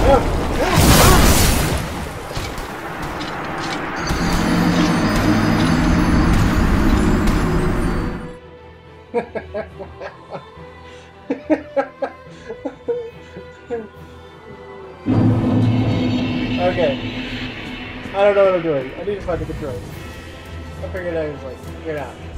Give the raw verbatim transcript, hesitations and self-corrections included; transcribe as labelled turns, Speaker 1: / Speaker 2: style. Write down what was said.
Speaker 1: Okay. I don't know what I'm doing. I need to find the controls. I figured I was like, figure it out.